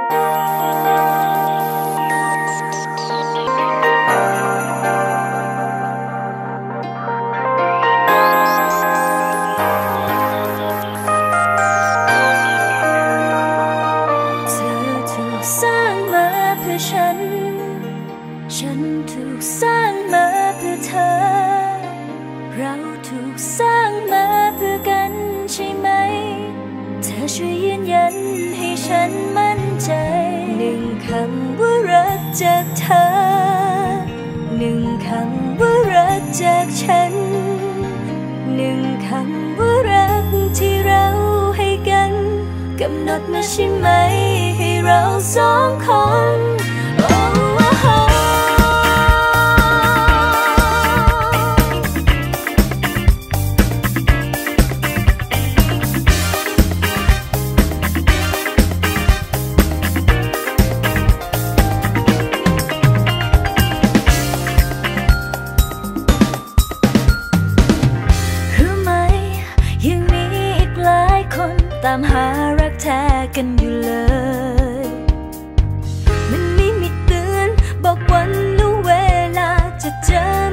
ฉันถูกสร้างมาเพื่อเธอเราถูกสร้างมาเพื่อกันใช่ไหมเธอช่วยยืนยันให้ฉันมั่นใจหนึ่งคำว่ารักจากเธอหนึ่งคำว่ารักจากฉันหนึ่งคำว่ารักที่เราให้กันกำหนดมาใช่ไหมให้เราสองคนตามหารักแท้กันอยู่เลยมันไม่มีเตือนบอกวันและเวลาจะเจอ